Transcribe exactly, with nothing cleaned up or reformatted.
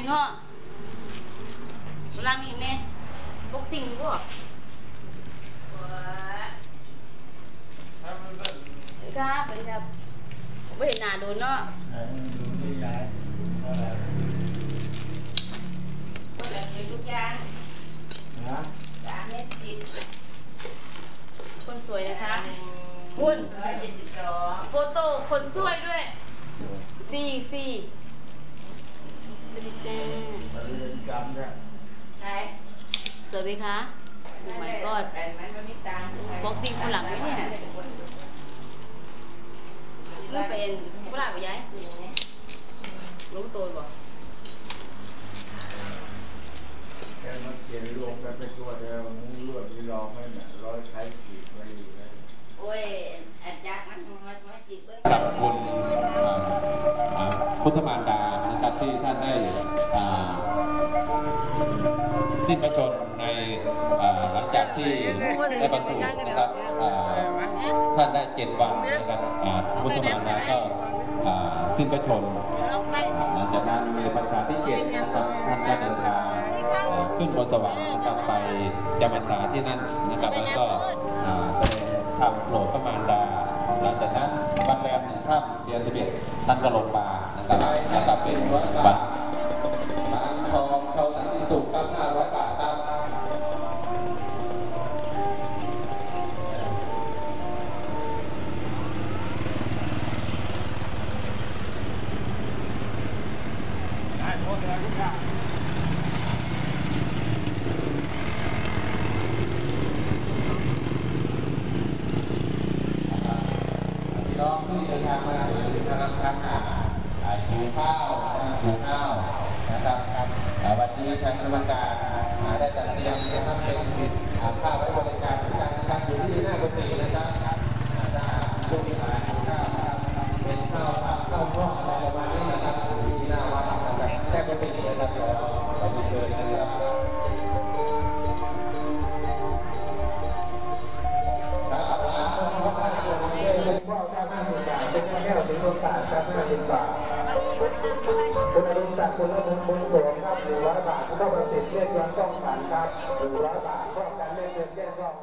เนาะเวลานี้แน่บกซิ่งพวกครับไปครับไม่เห็นหน้าโดนเนาะดูที่ย้ายเท่าไหร่ก็แบบนี้ทุกอย่างนะสามเมตรสิบคนสวยนะคะคุณโฟโต้คนสวยด้วยสี่สี่ดีเจมาเรียนจำได้ไหนสวยไหมคะโอ้ my god บ็อกซิ่งคนหลังไหมเนี่ยเมื่อเป็นผู้หลักไปย้ายรู้ตัวบ่แกมาเขียนรวมกันเป็นตัวเดียวรวดที่รองไม่เนี่ยร้อยใช้ขีดไว้อยู่แล้วโอ้ยอาจารย์มันมันมันจิตเบิ้งกับคุณพุทธมารดานะครับที่ท่านได้สิ้นพระชนในหลังจากที่ได้ประสูตินะครับท่านได้เจ็ดวันนะครับพุทธมารดาก็สิ้นพระชนหลังจากนั้นในพรรษาที่เจ็ดนะครับท่านก็เดินทางขึ้นบนสวรรค์นะครับไปจำพรรษาที่นั่นนะครับแล้วก็ได้ทำโปรดพระมารดาหลังจากนั้นวันแรมหนึ่งค่ำเดือนสิบเอ็ดท่านก็ลงมานะครับนะครับเป็นบัตรทางทองเช่าสันติสุขครับห้าร้อยบาทครับได้หมดเลยทุกอย่างน้องที่เดินทางมาหรือทางทางอ่าหิวข้าวหิวข้าวนะครับวันนี้ทางกรรมการได้จัดเตรียมนะครับเป็นข้าวไว้บริการเหมือนกันนะครับอยู่ที่หน้ากุฏินะครับถ้าผู้ที่มาหิวข้าวเป็นข้าวผัดข้าวทอดอะไรประมาณนี้นะครับที่หน้าวัดนะครับแค่กุฏินะครับเราไปเชิญนะครับว่าเก้าห้าสิบบาทเป็นแก้วถึงรสชาติครับห้าสิบบาทคุณอรุณศักดิ์คุณอรุณบุญโสมครับหนึ่งร้อยบาทคุณต้องประสิทธิ์เรียกย้อนต้องผ่านครับหนึ่งร้อยบาทก็การเล่นเงินแยกรอบ